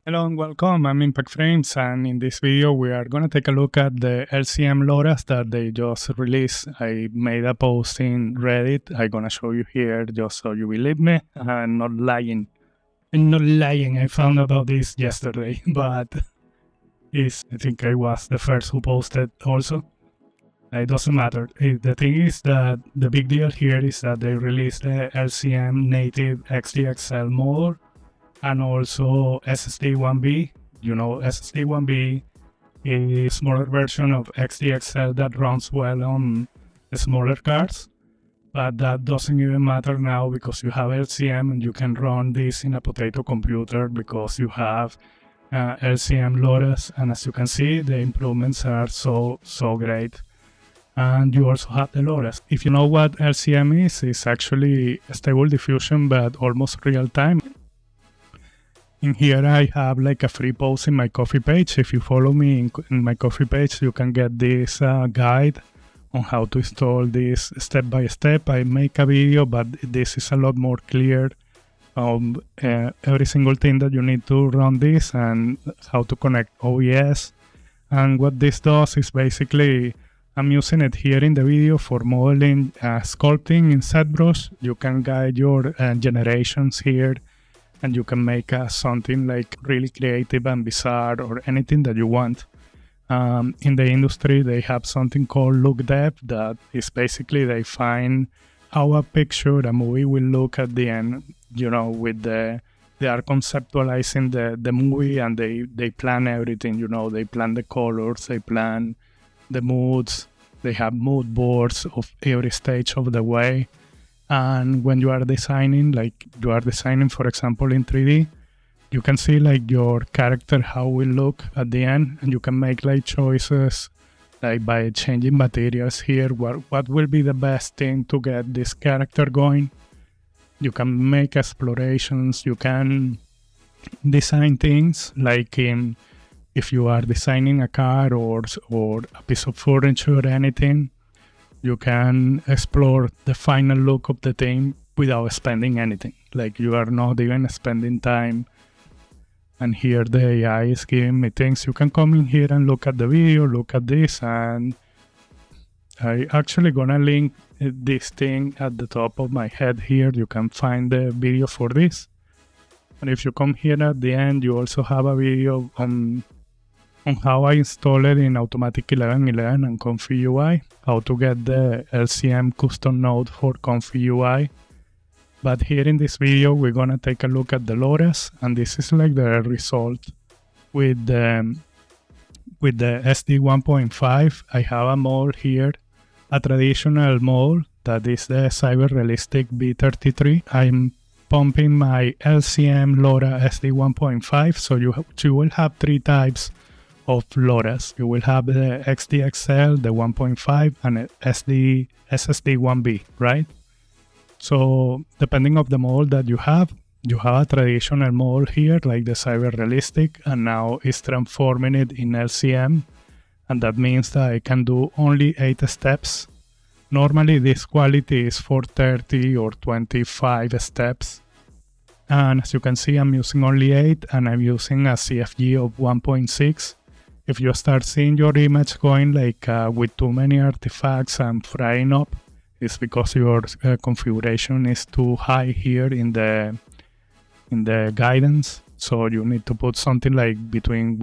Hello and welcome, I'm Impact Frames, and in this video we are going to take a look at the LCM Loras that they just released. I made a post in Reddit. I'm going to show you here just so you believe me. I'm not lying. I found about this yesterday, but I think I was the first who posted also. It doesn't matter. The thing is that the big deal here is that they released the LCM native SDXL model and also SSD1B. You know, SSD1B is a smaller version of SDXL that runs well on smaller cards, but that doesn't even matter now because you have LCM and you can run this in a potato computer because you have LCM Loras, and as you can see, the improvements are so great. And you also have the Loras. If you know what LCM is, it's actually stable diffusion but almost real time. In here I have like a free post in my Ko-fi page. If you follow me in my Ko-fi page, you can get this guide on how to install this step by step. I make a video, but this is a lot more clear. Every single thing that you need to run this and how to connect OES. And what this does is basically, I'm using it here in the video for modeling, sculpting in ZBrush. You can guide your generations here, and you can make something like really creative and bizarre or anything that you want. In the industry, they have something called look depth, that is basically they find how a picture, a movie will look at the end. You know, with they are conceptualizing the movie, and they plan everything. You know, they plan the colors, they plan the moods, they have mood boards of every stage of the way. And when you are designing, for example, in 3D, you can see like your character, how it will look at the end, and you can make like choices like by changing materials here, what will be the best thing to get this character going. You can make explorations, you can design things like if you are designing a car or a piece of furniture or anything, you can explore the final look of the thing without spending anything. Like you are not even spending time. And here the AI is giving me things. You can come in here and look at the video, look at this, and I actually gonna link this thing at the top of my head here. You can find the video for this. And if you come here at the end, you also have a video on how I install it in Automatic 1111 and Comfy UI, how to get the LCM custom node for Comfy UI. But here in this video, we're gonna take a look at the Loras, and this is like the result with the SD 1.5. I have a mold here, a traditional mold that is the Cyber Realistic B33. I'm pumping my LCM Lora SD 1.5, so you will have three types of Loras. You will have the SDXL, the 1.5, and SSD1B, right? So depending on the mold that you have a traditional mold here like the Cyber Realistic, and now it's transforming it in LCM, and that means that I can do only 8 steps. Normally this quality is for 30 or 25 steps, and as you can see, I'm using only 8, and I'm using a CFG of 1.6. If you start seeing your image going like with too many artifacts and frying up, it's because your configuration is too high here in the guidance. So you need to put something like between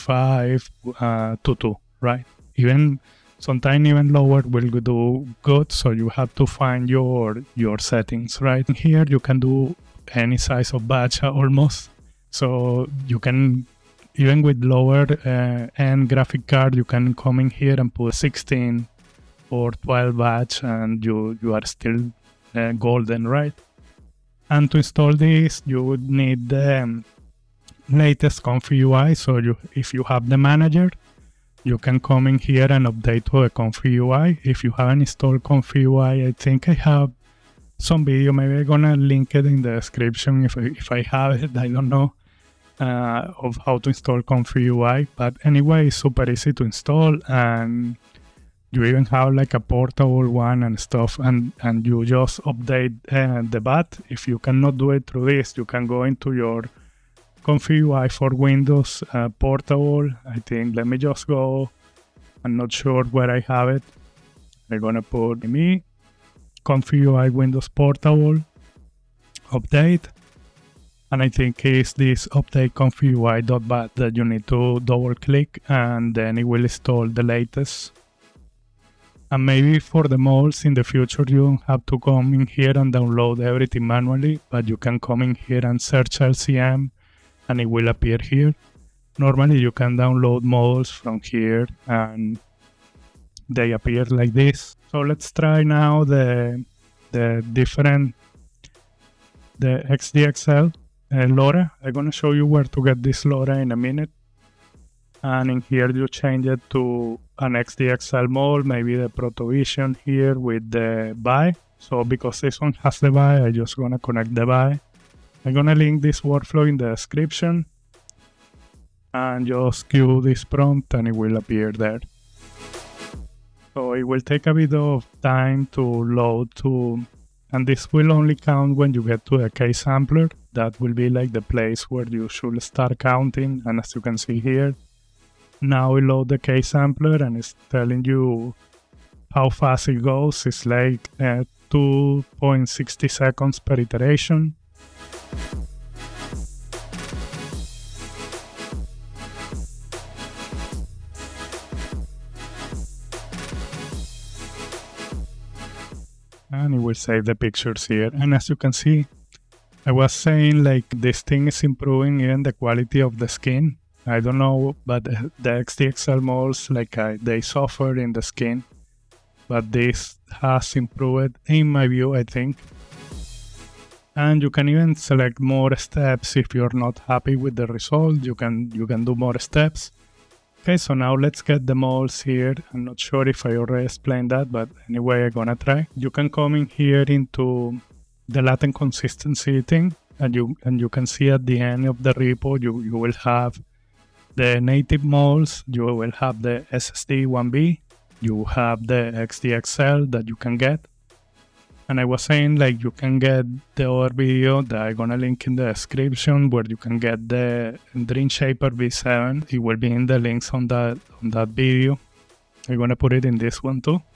1.5 to 2, right? Sometimes even lower will do good. So you have to find your settings, right? Here you can do any size of batch almost. So you can, even with lower end graphic card, you can come in here and put 16 or 12 batch, and you are still golden, right? And to install this, you would need the latest Comfy UI. So if you have the manager, you can come in here and update to the Comfy UI. If you haven't installed Comfy UI, I think I have some video. Maybe I'm gonna link it in the description if I have it. I don't know. Of how to install Comfy UI, but anyway, it's super easy to install, and you even have like a portable one and stuff, and you just update the bat. If you cannot do it through this, you can go into your Comfy UI for Windows portable. I think, let me just go. I'm not sure where I have it. I'm gonna put me Comfy UI Windows portable update. And I think it's this update Comfy UI.bat that you need to double click and then it will install the latest. And maybe for the molds in the future, you don't have to come in here and download everything manually, but you can come in here and search LCM and it will appear here. Normally you can download models from here and they appear like this. So let's try now the SDXL Lora. I'm gonna show you where to get this Lora in a minute. And in here you change it to an SDXL mold, maybe the Protovision here with the buy. So because this one has the buy, I'm just gonna connect the buy. I'm gonna link this workflow in the description and just queue this prompt and it will appear there. So it will take a bit of time to load and this will only count when you get to the case sampler. That will be like the place where you should start counting. And as you can see here, now we load the case sampler and it's telling you how fast it goes. It's like 2.60 seconds per iteration. And it will save the pictures here. And as you can see, I was saying like this thing is improving even the quality of the skin. I don't know, but the SDXL molds, like they suffer in the skin. But this has improved in my view, I think. And you can even select more steps if you're not happy with the result. You can do more steps. Okay, so now let's get the molds here. I'm not sure if I already explained that, but anyway, I'm gonna try. You can come in here into the Latent consistency thing, and you can see at the end of the repo, you will have the native molds, you will have the SSD1B, you have the XDXL that you can get. And I was saying like you can get the other video that I'm gonna link in the description where you can get the Dream Shaper V7. It will be in the links on that video. I'm gonna put it in this one too.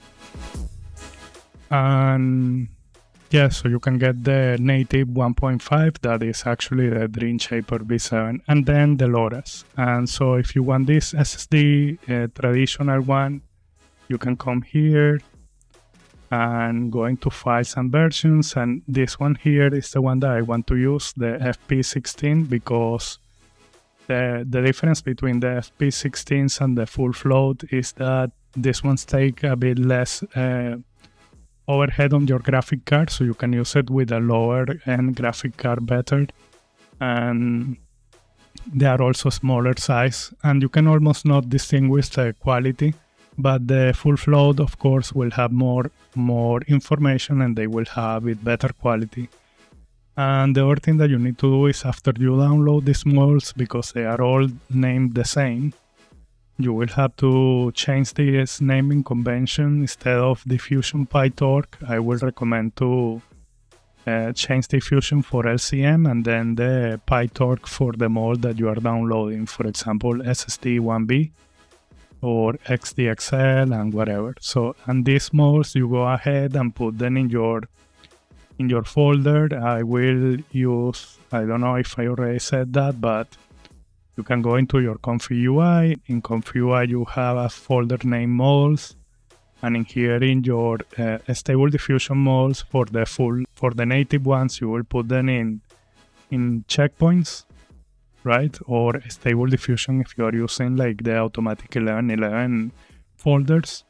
And yeah, so you can get the native 1.5 that is actually the Dream Shaper V7 and then the Loras. And so if you want this SSD traditional one, you can come here and go into files and versions, and this one here is the one that I want to use, the FP16, because the difference between the FP16s and the full float is that this ones take a bit less overhead on your graphic card, so you can use it with a lower end graphic card better, and they are also smaller size, and you can almost not distinguish the quality. But the full float, of course, will have more information and they will have it better quality. And the other thing that you need to do is after you download these molds, because they are all named the same, you will have to change this naming convention. Instead of diffusion PyTorch, I will recommend to change diffusion for LCM and then the PyTorch for the mold that you are downloading. For example, SSD1B. Or XDXL and whatever. So, and these molds you go ahead and put them in your folder. I will use, I don't know if I already said that, but you can go into your Comfy UI. In Comfy UI you have a folder named molds, and in here in your stable diffusion molds for the native ones, you will put them in checkpoints, right? Or stable diffusion if you are using like the automatic 1111 folders.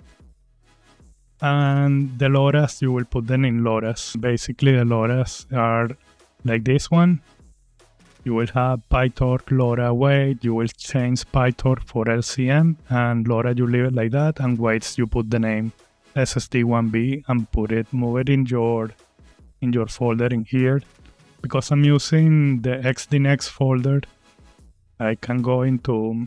And the Loras, you will put them in Loras. Basically the Loras are like this one. You will have PyTorch Lora weight, you will change PyTorch for LCM, and Lora you leave it like that, and weights you put the name SSD1B and move it in your folder in here. Because I'm using the XDNext folder, I can go into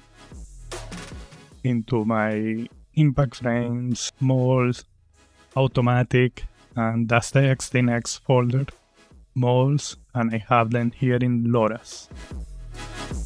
my impact frames, molds, automatic, and that's the XDNext folder, molds, and I have them here in Loras.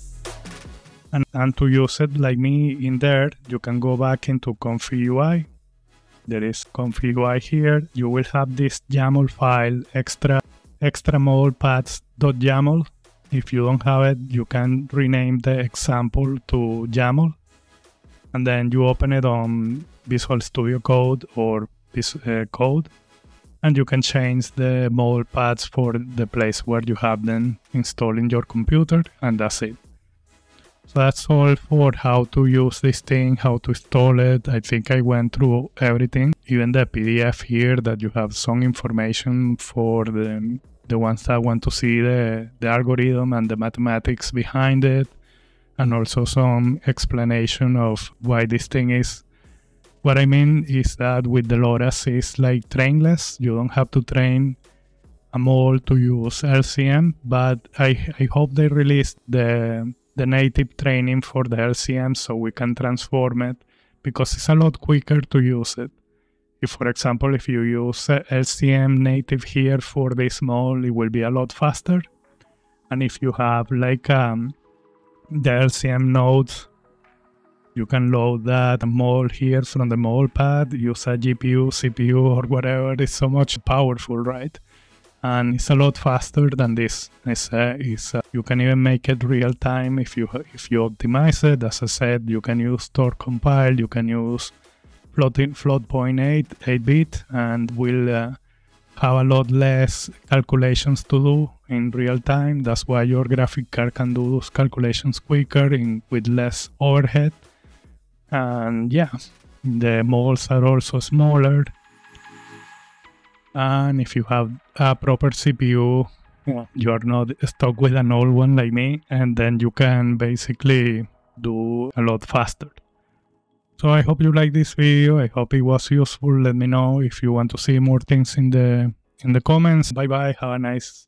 And to use it like me in there, you can go back into Config UI. There is Config UI here. You will have this YAML file, extra mole paths.yaml. If you don't have it, you can rename the example to YAML. And then you open it on Visual Studio Code or this code. And you can change the mole paths for the place where you have them installed in your computer. And that's it. So that's all for how to use this thing, how to install it. I think I went through everything, even the PDF here that you have some information for the ones that want to see the algorithm and the mathematics behind it, and also some explanation of why this thing is. What I mean is that with the Loras it's like trainless. You don't have to train a model to use LCM, but I hope they released the native training for the LCM so we can transform it, because it's a lot quicker to use it. If, for example, if you use LCM native here for this model, it will be a lot faster. And if you have like the LCM nodes, you can load that model here from the model path, use a GPU, CPU, or whatever. It's so much powerful, right? And it's a lot faster than this. You can even make it real time if you optimize it. As I said, you can use store compile, you can use float point 8-bit, and will have a lot less calculations to do in real time. That's why your graphic card can do those calculations quicker with less overhead. And yeah, the models are also smaller. And if you have a proper CPU, you are not stuck with an old one like me, and then you can basically do a lot faster. So I hope you like this video. I hope it was useful. Let me know if you want to see more things in the comments. Bye bye. Have a nice